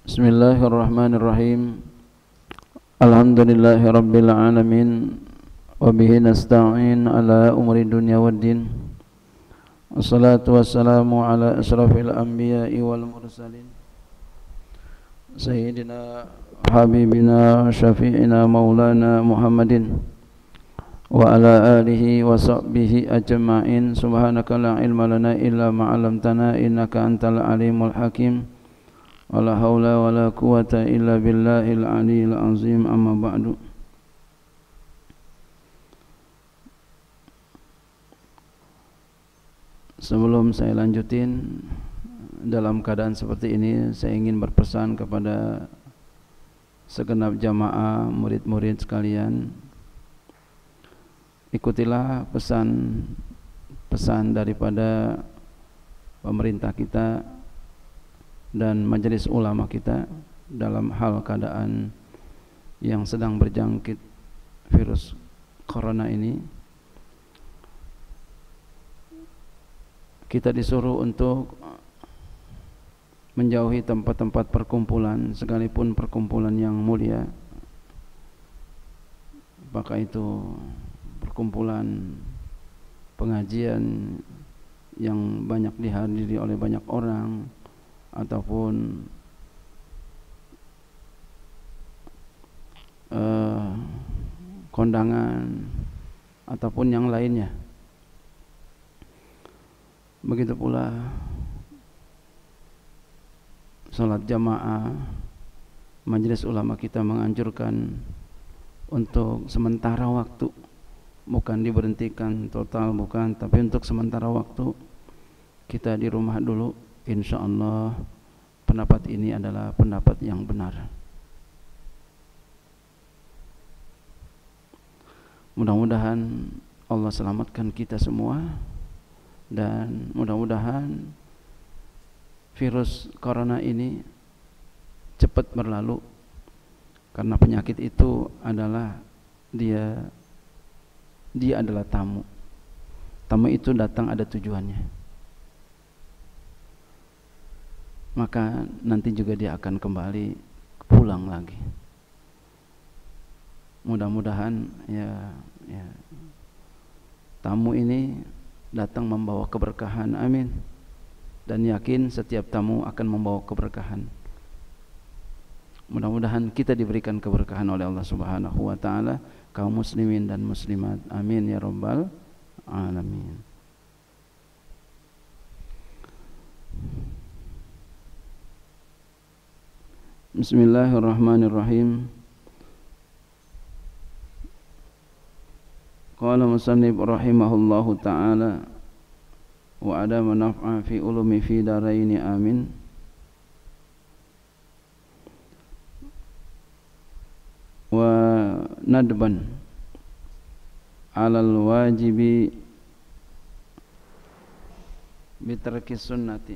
Bismillahirrahmanirrahim. Alhamdulillahi rabbil alamin. Wabihi nasta'in ala umri dunya waddin. Wassalatu wassalamu ala asrafil anbiya'i wal mursalin Sayyidina habibina syafi'ina maulana Muhammadin wa ala alihi wa sahbihi ajma'in. Subhanaka la ilma lana illa ma'alamtana innaka antal alimul hakim. Wala haula wala quwata illa billahil aliyil azim. Amma ba'du. Sebelum saya lanjutin, dalam keadaan seperti ini saya ingin berpesan kepada segenap jamaah murid-murid sekalian, ikutilah pesan daripada pemerintah kita dan majelis ulama kita dalam hal keadaan yang sedang berjangkit virus corona ini. Kita disuruh untuk menjauhi tempat-tempat perkumpulan, sekalipun perkumpulan yang mulia, apakah itu perkumpulan pengajian yang banyak dihadiri oleh banyak orang, ataupun kondangan, ataupun yang lainnya. Begitu pula salat jamaah. Majelis ulama kita menganjurkan untuk sementara waktu, bukan diberhentikan total, bukan, tapi untuk sementara waktu kita di rumah dulu. InsyaAllah pendapat ini adalah pendapat yang benar. Mudah-mudahan Allah selamatkan kita semua, dan mudah-mudahan virus corona ini cepat berlalu, karena penyakit itu adalah dia adalah tamu. Tamu itu datang ada tujuannya, maka nanti juga dia akan kembali pulang lagi. Mudah-mudahan ya tamu ini datang membawa keberkahan, amin. Dan yakin setiap tamu akan membawa keberkahan. Mudah-mudahan kita diberikan keberkahan oleh Allah Subhanahu wa taala, kaum muslimin dan muslimat, amin ya rabbal alamin. Bismillahirrahmanirrahim. Qala musannif rahimahullahu ta'ala wa adama naf'a fi ulumi fi daraini, amin. Wa nadban alal wajibi bitarki sunnati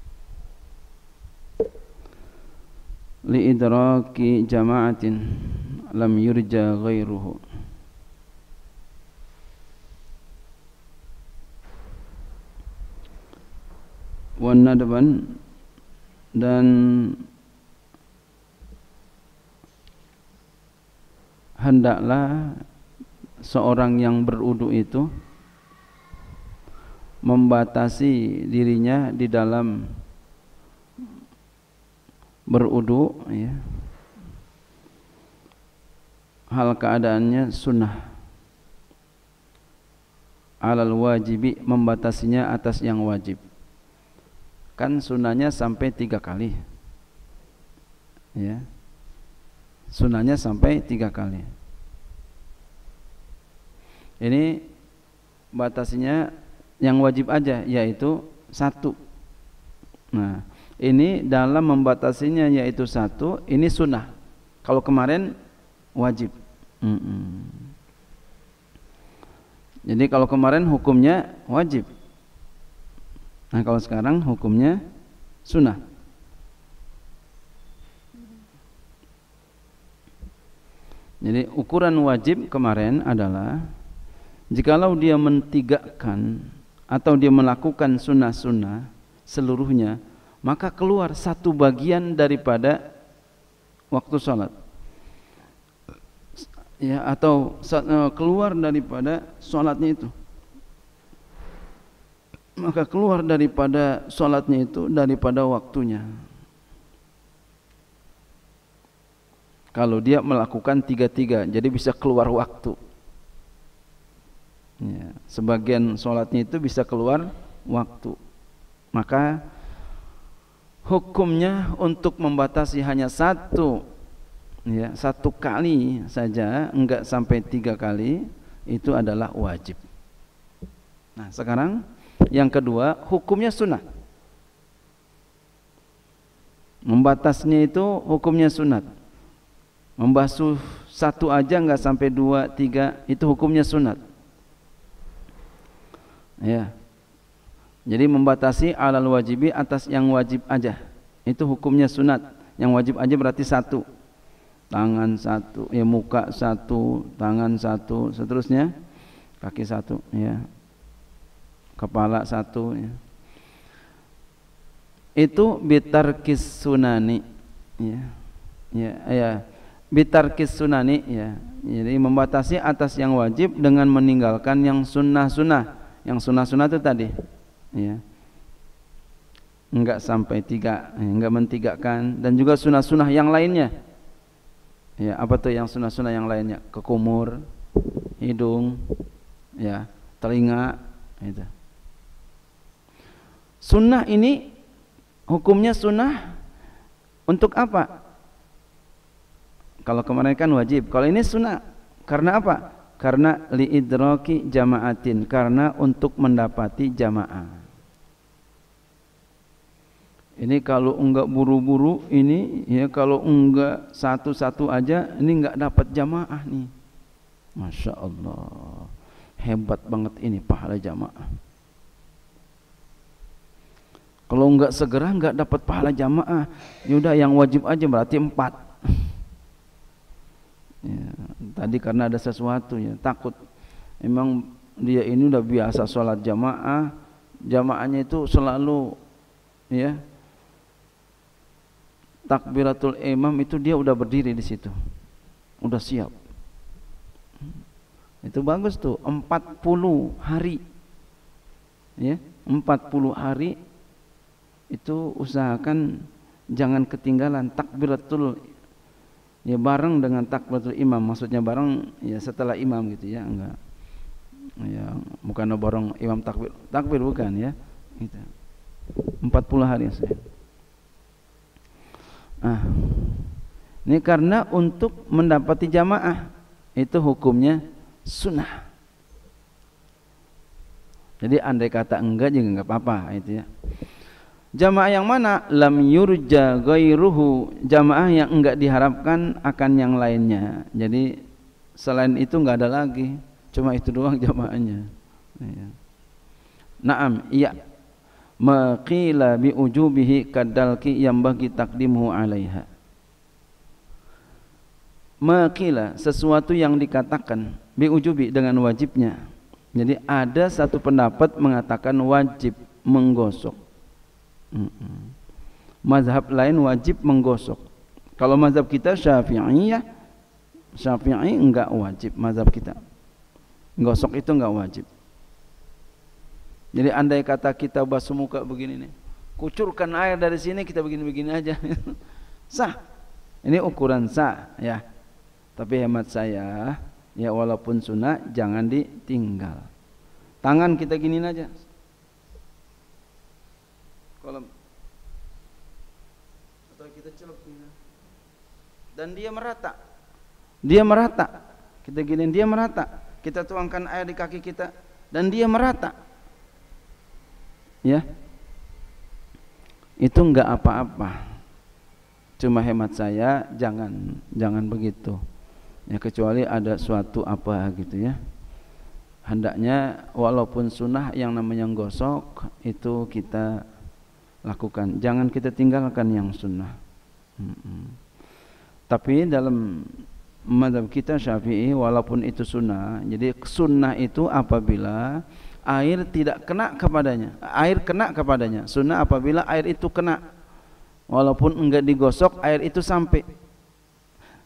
li idraki jama'atin lam yurja ghairuhu. Wan nadban, dan hendaklah seorang yang berwudu itu membatasi dirinya di dalam berwudu, ya. Hal keadaannya sunnah. Alal wajibi, membatasinya atas yang wajib. Kan sunnahnya sampai 3 kali, ya. Sunnahnya sampai 3 kali. Ini batasinya yang wajib aja, yaitu 1. Nah, ini dalam membatasinya yaitu 1, ini sunnah. Kalau kemarin wajib. Jadi kalau kemarin hukumnya wajib, nah kalau sekarang hukumnya sunnah. Jadi ukuran wajib kemarin adalah jikalau dia mentigakkan atau dia melakukan sunnah-sunnah seluruhnya, maka keluar satu bagian daripada waktu salat. Ya, atau keluar daripada salatnya itu. Maka keluar daripada salatnya itu daripada waktunya. Kalau dia melakukan tiga-tiga, jadi bisa keluar waktu. Ya, sebagian sholatnya itu bisa keluar waktu. Maka hukumnya untuk membatasi hanya satu kali saja, enggak sampai 3 kali, itu adalah wajib. Nah, sekarang yang kedua, hukumnya sunnah. Membatasnya itu hukumnya sunat. Membasuh satu aja enggak sampai 2, 3, itu hukumnya sunat. Ya. Jadi membatasi alal wajibi atas yang wajib aja. Itu hukumnya sunat. Yang wajib aja berarti 1. Tangan 1, ya muka 1, tangan 1, seterusnya kaki 1, ya. Kepala 1, ya. Itu bitarkis sunani, ya. Ya. Bitarkis sunani, ya. Jadi membatasi atas yang wajib dengan meninggalkan yang sunnah-sunnah. Yang sunnah-sunnah itu tadi, ya. Enggak sampai 3, enggak mentigakan, dan juga sunnah-sunnah yang lainnya. Ya, apa tuh yang sunnah-sunnah yang lainnya? Kekumur, hidung, ya, telinga, itu. Sunnah ini hukumnya sunnah untuk apa? Kalau kemarin kan wajib, kalau ini sunnah. Karena apa? Karena liidraki jama'atin, karena untuk mendapati jamaah. Ini kalau enggak buru-buru ini, ya, kalau enggak satu-satu aja, ini enggak dapat jamaah nih. Masya Allah, hebat banget ini pahala jamaah. Kalau enggak segera enggak dapat pahala jamaah. Yaudah yang wajib aja berarti 4. Ya, tadi karena ada sesuatu, ya, takut. Emang dia ini udah biasa sholat jamaah, jamaahnya itu selalu, ya, takbiratul imam itu dia udah berdiri di situ, udah siap. Itu bagus tuh, 40 hari, ya, 40 hari itu usahakan jangan ketinggalan takbiratul, ya, bareng dengan takbiratul imam, maksudnya bareng, ya, setelah imam gitu, ya, enggak, ya, bukan bareng imam takbir bukan, ya, gitu. 40 hari saya. Ini karena untuk mendapati jamaah, itu hukumnya sunnah. Jadi andai kata enggak juga enggak apa-apa, itu, ya. Jamaah yang mana? Lam yurja ghairuhu, jamaah yang enggak diharapkan akan yang lainnya. Jadi selain itu enggak ada lagi, cuma itu doang jamaahnya. Ya. Naam, iya. Maqila bi ujubihi kadalki yang bagi takdimuhu alaiha. Maqila, sesuatu yang dikatakan, bi ujubi dengan wajibnya. Jadi ada satu pendapat mengatakan wajib menggosok. Mazhab lain wajib menggosok. Kalau mazhab kita Syafi'i, ya, Syafi'i enggak wajib mazhab kita. Gosok itu enggak wajib. Jadi andai kata kita basuh muka begini nih, kucurkan air dari sini, kita begini-begini aja. Sah. Ini ukuran sah, ya. Tapi hemat saya, ya, walaupun sunnah jangan ditinggal. Tangan kita giniin aja. Kalau atau kita celup gini, dan dia merata, kita giniin dia merata, kita tuangkan air di kaki kita dan dia merata, ya, itu enggak apa-apa. Cuma hemat saya jangan begitu, ya, kecuali ada suatu apa gitu, ya. Hendaknya walaupun sunnah yang namanya gosok itu kita lakukan, jangan kita tinggalkan yang sunnah. Tapi dalam mazhab kita Syafi'i, walaupun itu sunnah, jadi sunnah itu apabila air tidak kena kepadanya, air kena kepadanya. Sunnah apabila air itu kena, walaupun enggak digosok, air itu sampai.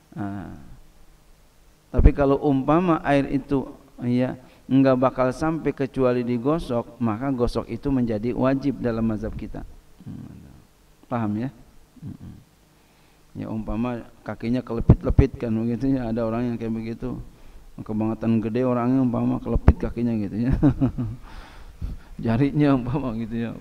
Nah, tapi kalau umpama air itu ya enggak bakal sampai kecuali digosok, maka gosok itu menjadi wajib dalam mazhab kita. Paham ya? Ya umpama kakinya kelepit-lepit kan begitu ya, ada orang yang kayak begitu. Kebangetan gede orangnya umpama kelepit kakinya gitu ya. Jarinya umpama gitu ya.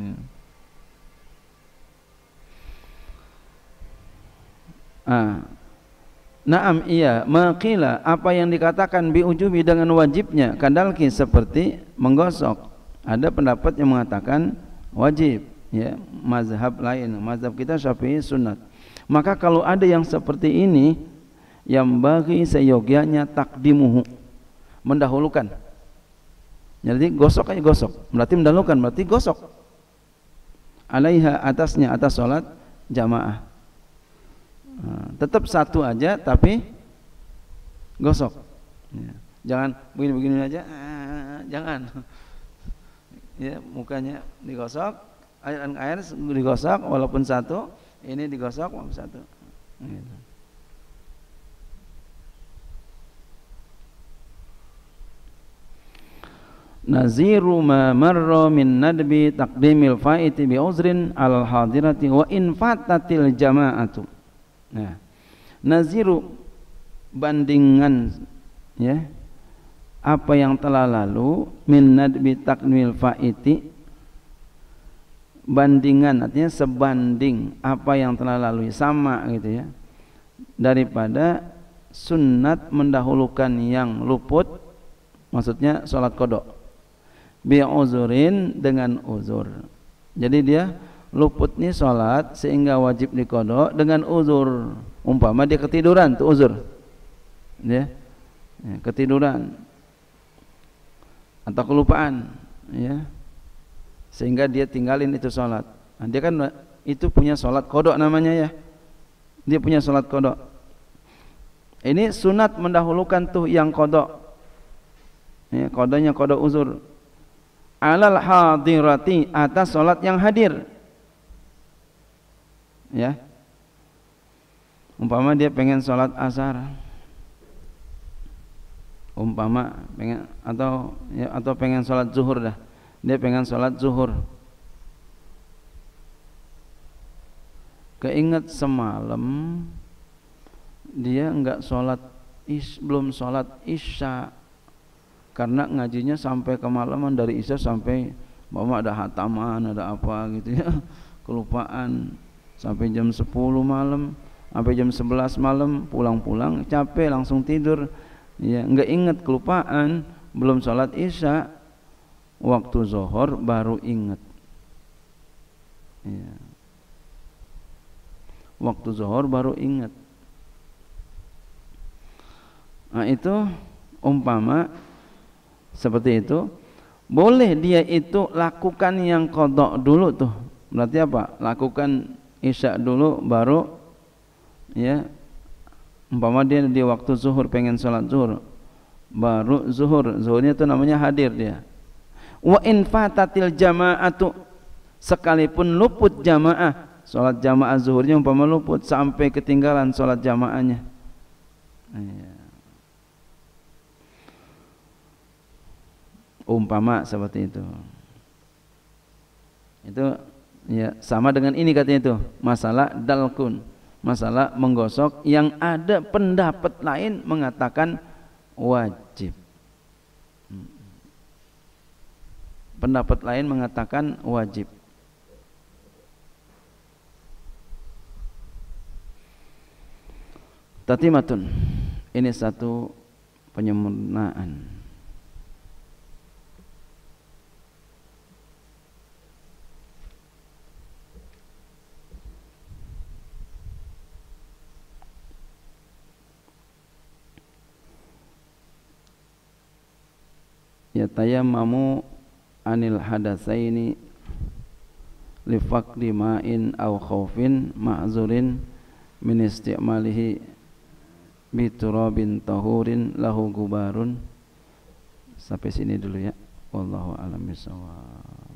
Naam iya, maqila apa yang dikatakan biujubi dengan wajibnya kadalki seperti menggosok. Ada pendapat yang mengatakan wajib ya, mazhab lain, mazhab kita Syafi'i sunat. Maka kalau ada yang seperti ini, yang bagi seyogyanya takdimuhu, mendahulukan. Jadi gosok aja gosok, berarti mendahulukan, berarti gosok. Alaiha atasnya, atas salat jamaah. Tetap satu aja tapi gosok. Jangan begini-begini aja, jangan. Ya, mukanya digosok, air digosok walaupun satu, ini digosok walaupun satu. Gitu. Naziru ma marra min nadbi taqdimil faiti bi uzrin al hadirati wa in fatatil jama'atu. Nah, naziru bandingan ya apa yang telah lalu min nadbi taqdimil faiti, bandingan artinya sebanding apa yang telah lalu, sama gitu ya, daripada sunnat mendahulukan yang luput, maksudnya sholat qada bi uzurin, dengan uzur. Jadi dia luput nih sholat sehingga wajib diqada dengan uzur. Umpama dia ketiduran, tuh uzur ya, ketiduran atau kelupaan ya, sehingga dia tinggalin itu sholat. Nah, dia kan itu punya sholat qada namanya ya, dia punya sholat qada. Ini sunat mendahulukan tuh yang qada ya, qadanya qada uzur, alal hadirati, atas sholat yang hadir ya. Umpama dia pengen sholat asar, umpama pengen, atau pengen sholat zuhur dah, dia pengen sholat zuhur, keinget semalam dia enggak sholat belum sholat isya, karena ngajinya sampai kemalaman, dari isya sampai mama ada hataman, ada apa gitu ya, kelupaan sampai jam 10 malam, sampai jam 11 malam, pulang-pulang capek langsung tidur ya, enggak ingat, kelupaan, belum sholat isya, waktu zuhur baru ingat ya, waktu zuhur baru ingat. Nah itu umpama seperti itu, boleh dia itu lakukan yang qada dulu tuh. Berarti apa? Lakukan isya dulu baru ya. Umpama dia di waktu zuhur pengen sholat zuhur, baru zuhurnya itu namanya hadir dia. Wa in fatatil jama'atu, sekalipun luput jamaah, sholat jamaah zuhurnya umpama luput sampai ketinggalan sholat jamaahnya ya. Umpama seperti itu ya, sama dengan ini katanya itu masalah dalkun, masalah menggosok, yang ada pendapat lain mengatakan wajib, pendapat lain mengatakan wajib. Tatimatun, ini satu penyempurnaan. Yatayammamu anil hadatsaini li faqdi ma'in aw khaufin ma'zurin min istimalihi bi turabin tahurin lahu gubarun. Sampai sini dulu ya, wallahu a'lam bishawab.